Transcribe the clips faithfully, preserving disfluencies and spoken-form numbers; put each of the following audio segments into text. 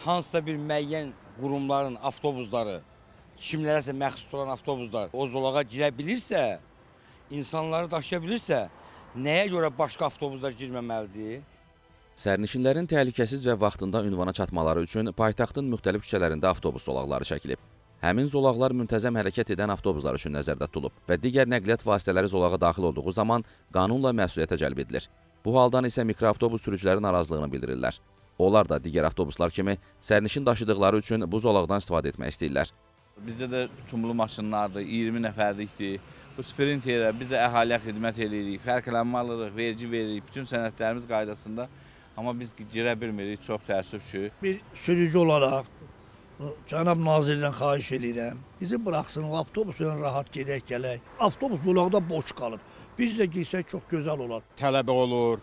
hansısa bir müəyyən qurumların avtobusları, kimlərəsə məxsus olan avtobuslar o zolağa girə bilirsə, insanları daşıya bilirsə, nəyə görə başqa avtobuslar girməməlidir? Sərnişinlərin təhlükəsiz və vaxtında ünvana çatmaları üçün paytaxtın müxtəlif küçələrində avtobus zolaqları çəkilib. Həmin zolaqlar müntəzəm hərəkət edən avtobuslar üçün nəzərdə tutulub və digər nəqliyyat vasitələri zolağa daxil olduğu zaman qanunla məsuliyyətə cəlb edilir. Bu haldan isə mikroavtobus sürücüləri narazılığını bildirirlər. Onlar da digər avtobuslar kimi sərnişin daşıdıqları üçün bu zolaqdan istifadə etmək istəyirlər. Bizdə də tumlu maşınlardır, iyirmi nəfərlikdir. Bu sprinterə biz də əhaliyə xidmət edirik, fərqlənmə alırıq, vergi veririk, bütün sənədlərimiz qaydasında. Amma biz girə bilmirik, çox təəssüf ki. Bir sürücü olaraq cənab nazirdən xahiş edirəm. Bizi buraxsın, avtobusla rahat gedək, gələk. Avtobus zolaqda boş qalır. Biz də girsək çox gözəl olar. Tələbə olur,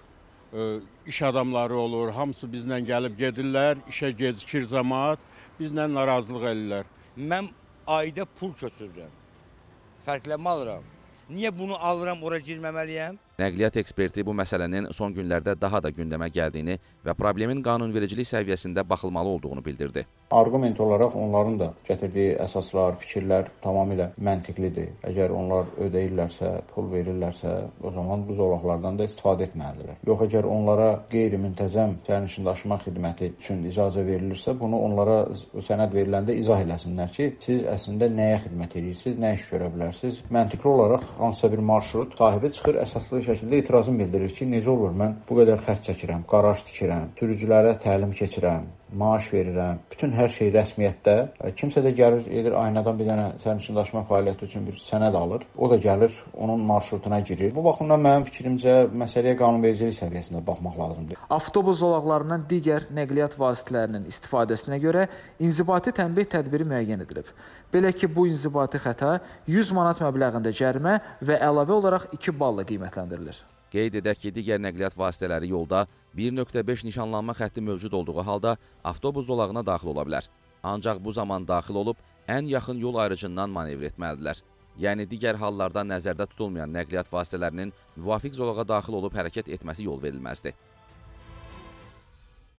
iş adamları olur, hamısı bizlə gəlib gedirlər, işə gecikir cəmaət, bizlə narazılıq edirlər. Mən ayda pul götürürəm, fərqlənmə alıram. Niyə bunu alıram, ora girməməliyəm? Nəqliyyat eksperti bu məsələnin son günlərdə daha da gündəmə gəldiyini və problemin qanunvericilik səviyyəsində baxılmalı olduğunu bildirdi. Arqument olaraq onların da gətirdiyi əsaslar, fikirlər tamamilə məntiqlidir. Əgər onlar ödəyirlərsə, pul verirlərsə, o zaman bu zolaqlardan da istifadə etməlidirlər. Yox, əgər onlara qeyri-müntəzəm sərnişin daşıma xidməti üçün icazə verilirsə, bunu onlara sənəd veriləndə izah eləsinlər ki, siz əslində nəyə xidmət edirsiniz, nə iş görə bilərsiniz. Məntiqli olaraq hansısa bir marşrut sahibi çıxır, əsaslı şəkildə etirazım bildirir ki, necə olur mən bu qədər xərc çəkirəm, qaraj tikirəm, sürücülərə təlim keçirəm, maaş verirəm, bütün hər şey rəsmiyyətdə. Kimsə də gəlir, edir aynadan bir dənə sərnişin daşıma fəaliyyəti üçün bir sənəd alır. O da gəlir, onun marşrutuna girir. Bu baxımdan mənim fikrimcə məsələyə qanunvericilik səviyyəsində baxmaq lazımdır. Avtobus zolaqlarından digər nəqliyyat vasitələrinin istifadəsinə görə inzibati tənbih tədbiri müəyyən edilib. Belə ki, bu inzibati xəta yüz manat məbləğində cərimə və əlavə olaraq iki balla qiymətləndirilir. Qeyd edək ki, digər nəqliyyat vasitələri yolda bir nöqtə beş nişanlanma xətti mövcud olduğu halda avtobus zolağına daxil ola bilər. Ancaq bu zaman daxil olub ən yaxın yol ayrıcından manevr etməlidirlər. Yəni, digər hallarda nəzərdə tutulmayan nəqliyyat vasitələrinin müvafiq zolağa daxil olub hərəkət etməsi yol verilməzdir.